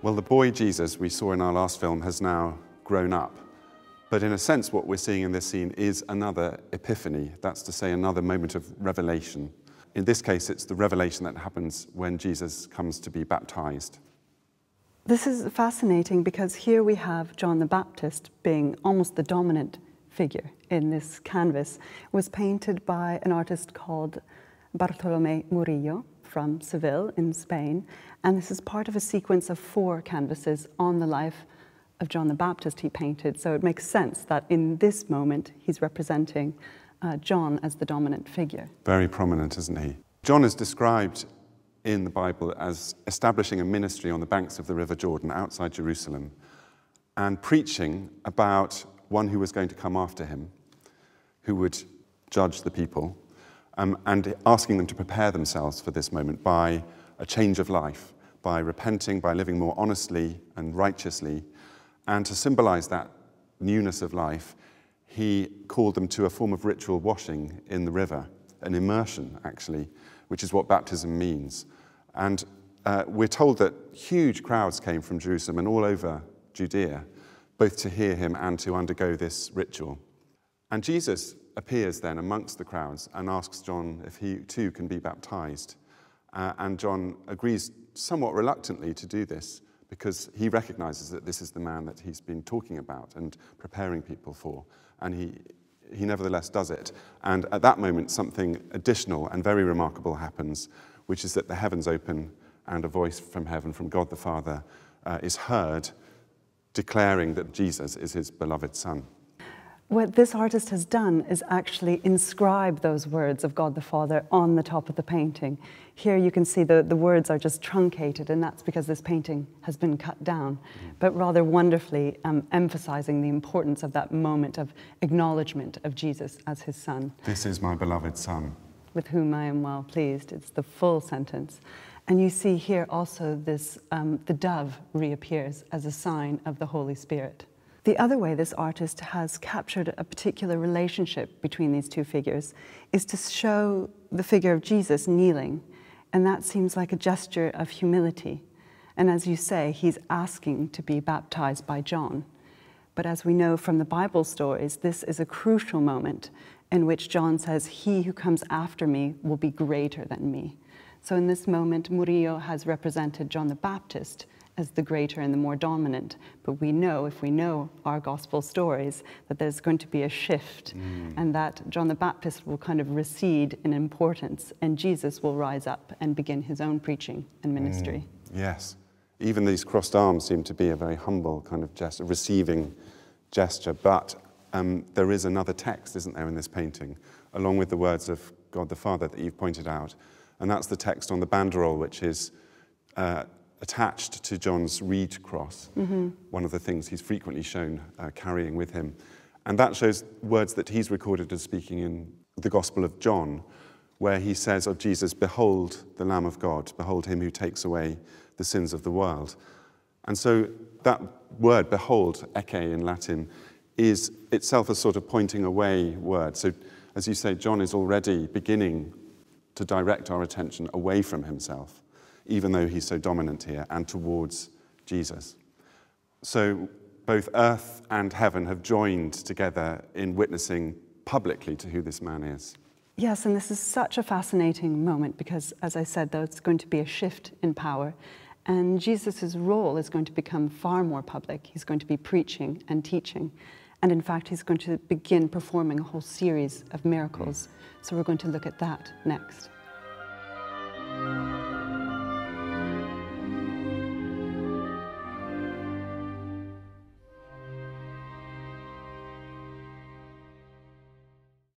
Well, the boy Jesus we saw in our last film has now grown up. But in a sense, what we're seeing in this scene is another epiphany. That's to say, another moment of revelation. In this case, it's the revelation that happens when Jesus comes to be baptized. This is fascinating because here we have John the Baptist being almost the dominant figure in this canvas. It was painted by an artist called Bartolomé Murillo from Seville in Spain. And this is part of a sequence of 4 canvases on the life of John the Baptist he painted. So it makes sense that in this moment he's representing John as the dominant figure. Very prominent, isn't he? John is described in the Bible as establishing a ministry on the banks of the River Jordan outside Jerusalem and preaching about one who was going to come after him, who would judge the people, and asking them to prepare themselves for this moment by a change of life, by repenting, by living more honestly and righteously. And to symbolize that newness of life, he called them to a form of ritual washing in the river, an immersion, actually, which is what baptism means. And we're told that huge crowds came from Jerusalem and all over Judea, both to hear him and to undergo this ritual. And Jesus appears then amongst the crowds and asks John if he too can be baptized. And John agrees somewhat reluctantly to do this, because he recognizes that this is the man that he's been talking about and preparing people for. And he nevertheless does it. And at that moment, something additional and very remarkable happens, which is that the heavens open and a voice from heaven, from God the Father, is heard, declaring that Jesus is his beloved Son. What this artist has done is actually inscribe those words of God the Father on the top of the painting. Here you can see the words are just truncated, and that's because this painting has been cut down, but rather wonderfully emphasizing the importance of that moment of acknowledgement of Jesus as his Son. This is my beloved Son, with whom I am well pleased. It's the full sentence. And you see here also this, the dove reappears as a sign of the Holy Spirit. The other way this artist has captured a particular relationship between these two figures is to show the figure of Jesus kneeling, and that seems like a gesture of humility. And as you say, he's asking to be baptized by John. But as we know from the Bible stories, this is a crucial moment in which John says, "He who comes after me will be greater than me." So in this moment, Murillo has represented John the Baptist as the greater and the more dominant. But we know, if we know our gospel stories, that there's going to be a shift and that John the Baptist will kind of recede in importance and Jesus will rise up and begin his own preaching and ministry. Yes. Even these crossed arms seem to be a very humble kind of gesture, receiving gesture. But there is another text, isn't there, in this painting, along with the words of God the Father that you've pointed out. And that's the text on the banderole, which is attached to John's reed cross, one of the things he's frequently shown carrying with him. And that shows words that he's recorded as speaking in the Gospel of John, where he says of Jesus, "Behold the Lamb of God, behold him who takes away the sins of the world." And so that word, behold, eke in Latin, is itself a sort of pointing away word. So as you say, John is already beginning to direct our attention away from himself, even though he's so dominant here, and towards Jesus. So both earth and heaven have joined together in witnessing publicly to who this man is. Yes, and this is such a fascinating moment because, as I said, there's going to be a shift in power, and Jesus' role is going to become far more public. He's going to be preaching and teaching, and in fact, he's going to begin performing a whole series of miracles. So we're going to look at that next.